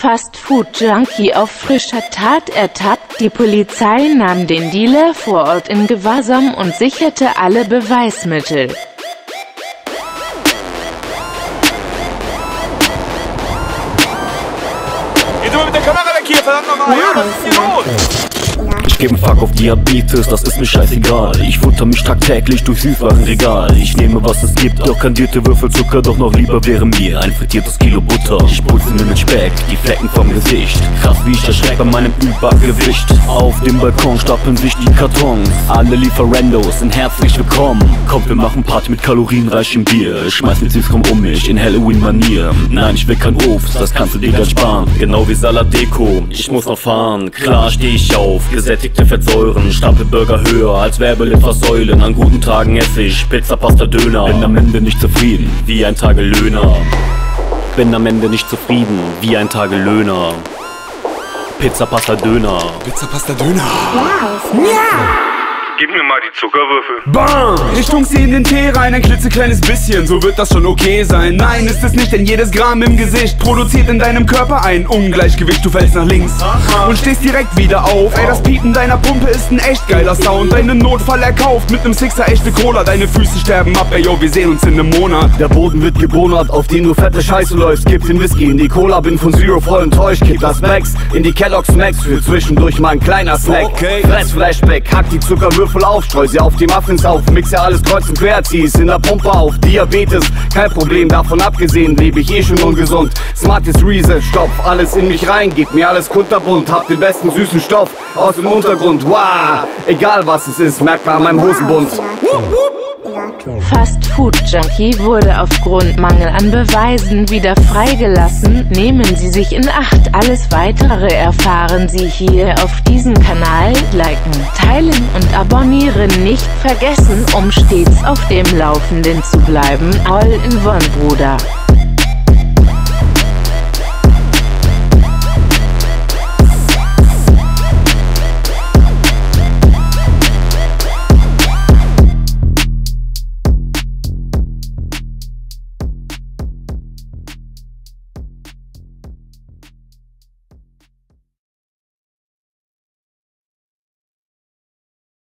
Fast-Food-Junkie auf frischer Tat ertappt. Die Polizei nahm den Dealer vor Ort in Gewahrsam und sicherte alle Beweismittel. Geh du mal mit der Kamera weg hier, verdammt nochmal! Ja, was ist hier los? Ich geb 'n Fuck auf Diabetes, das ist mir scheißegal. Ich futter mich tagtäglich durch Süßwarenregal. Ich nehme was es gibt, doch kandierte Würfelzucker. Doch noch lieber wäre mir ein frittiertes Kilo Butter. Ich putze mir mit Speck, die Flecken vom Gesicht. Krass wie ich erschreck bei meinem Übergewicht. Auf dem Balkon stapeln sich die Kartons. Alle Lieferandos sind herzlich willkommen. Kommt, wir machen Party mit kalorienreichem Bier. Ich schmeiß mit Süßkram um mich in Halloween-Manier. Nein, ich will kein Obst, das kannst du dir gleich sparen. Genau wie Salatdeko, ich muss noch fahren. Klar steh ich auf, gesättigte Fettsäuren, Stapelburger höher als Werbeliefersäulen. An guten Tagen esse ich Pizza, Pasta, Döner. Bin am Ende nicht zufrieden, wie ein Tagelöhner. Bin am Ende nicht zufrieden, wie ein Tagelöhner. Pizza, Pasta, Döner. Pizza, Pasta, Döner. Wow. Ja. Gib mir mal die Zuckerwürfel. BAM! Ich tunk sie in den Tee rein, ein klitzekleines bisschen, so wird das schon okay sein. Nein, ist es nicht, denn jedes Gramm im Gesicht produziert in deinem Körper ein Ungleichgewicht. Du fällst nach links und stehst direkt wieder auf. Ey, das Piepen deiner Pumpe ist ein echt geiler Sound. Deinen Notfall erkauft mit nem Sixer echte Cola. Deine Füße sterben ab, ey yo, wir sehen uns in nem Monat. Der Boden wird gebonert, auf den du fette Scheiße läufst. Gib den Whisky in die Cola, bin von Zero voll enttäuscht. Kipp das Max in die Kellogg's Max für zwischendurch mal ein kleiner Snack. Okay. Fress Flashback, hack die Zuckerwürfel auf, streu sie auf die Muffins auf, mixe alles kreuz und quer, zieh's in der Pumpe auf. Diabetes, kein Problem, davon abgesehen lebe ich schon ungesund. Smart ist Reset, stopf alles in mich rein, gib mir alles kunterbunt, hab den besten süßen Stoff aus dem Untergrund. Wow, egal was es ist, merkt man an meinem Hosenbund. Fast-Food-Junkie wurde aufgrund Mangel an Beweisen wieder freigelassen. Nehmen Sie sich in Acht. Alles Weitere erfahren Sie hier auf diesem Kanal. Liken, teilen und abonnieren nicht vergessen, um stets auf dem Laufenden zu bleiben. All in One, Bruder.